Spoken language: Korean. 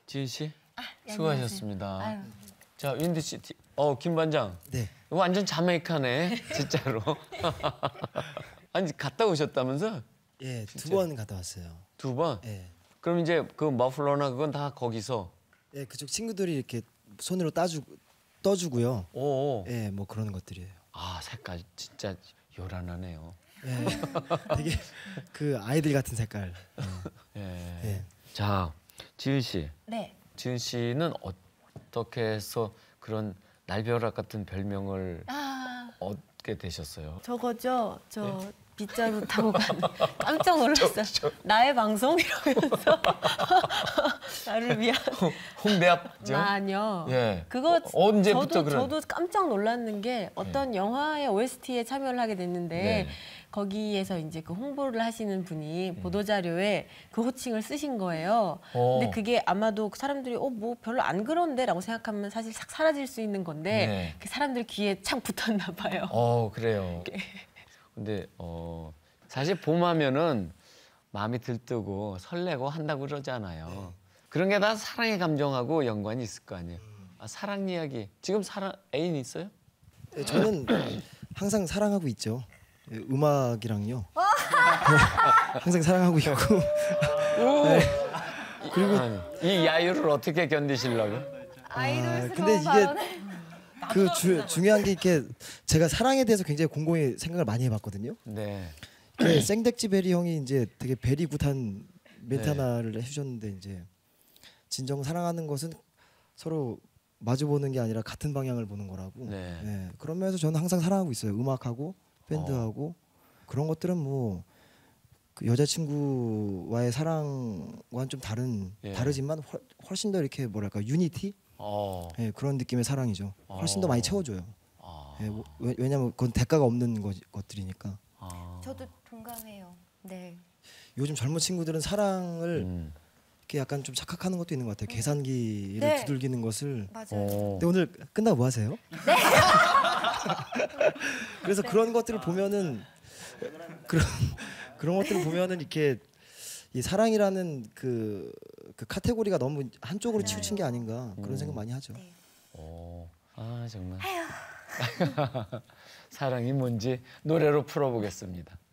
지은 씨, 네, 수고하셨습니다. 아유. 자, 윈디 씨, 김 반장. 네. 이거 완전 자메이카네, 진짜로. 아니 갔다 오셨다면서? 예, 2번 갔다 왔어요. 2번? 예. 그럼 이제 그 머플러나 그건 다 거기서? 예, 그쪽 친구들이 이렇게 손으로 떠주고요. 오. 예, 뭐 그런 것들이에요. 아, 색깔 진짜 요란하네요. 예, 되게 그 아이들 같은 색깔. 예. 예. 자, 지은 씨. 네. 지은 씨는 어떻게 해서 그런 날벼락 같은 별명을 얻게 되셨어요? 저거죠. 빗자루 타고 가는. 깜짝 놀랐어요. 나의 방송 이러면서 나를 위한. 홍대 앞죠? 아니요. 예. 그거 언제부터 그런? 저도 깜짝 놀랐는 게 어떤 영화의 OST에 참여를 하게 됐는데 네. 거기에서 이제 그 홍보를 하시는 분이 보도자료에 그 호칭을 쓰신 거예요. 근데 그게 아마도 사람들이 뭐 별로 안 그런데라고 생각하면 사실 싹 사라질 수 있는 건데 네. 그 사람들 귀에 착 붙었나 봐요. 그래요. 근데 사실 봄하면은 마음이 들뜨고 설레고 한다고 그러잖아요. 그런 게 다 사랑의 감정하고 연관이 있을 거 아니에요. 사랑 이야기. 지금 애인 있어요? 예, 저는 항상 사랑하고 있죠. 예, 음악이랑요. 항상 사랑하고 있고. 네. 그리고 이 야유를 어떻게 견디시려고? 근데 이게 중요한 게 이렇게 제가 사랑에 대해서 굉장히 곰곰이 생각을 많이 해봤거든요. 네. 생덱지 베리 형이 이제 되게 베리 굿한 멘트 하나를 해주셨는데 이제 진정 사랑하는 것은 서로 마주보는 게 아니라 같은 방향을 보는 거라고. 네. 네. 그런 면에서 저는 항상 사랑하고 있어요. 음악하고 밴드하고 그런 것들은 뭐 그 여자친구와의 사랑과는 좀 다르지만 훨씬 더 이렇게 뭐랄까 유니티? 네, 그런 느낌의 사랑이죠. 훨씬 더 많이 채워줘요. 네, 왜냐면 그건 대가가 없는 것들이니까. 저도 동감해요. 네. 요즘 젊은 친구들은 사랑을 이렇게 약간 좀 착각하는 것도 있는 것 같아요. 계산기를 네. 두들기는 것을. 맞아요. 근데 오늘 끝나고 뭐 하세요? 네. 그래서 그런 것들을 보면은 그런 것들을 보면은 이렇게 이 사랑이라는 그 카테고리가 너무 한쪽으로 치우친 게 아닌가 그런 생각 많이 하죠. 네. 정말. 사랑이 뭔지 노래로 풀어보겠습니다.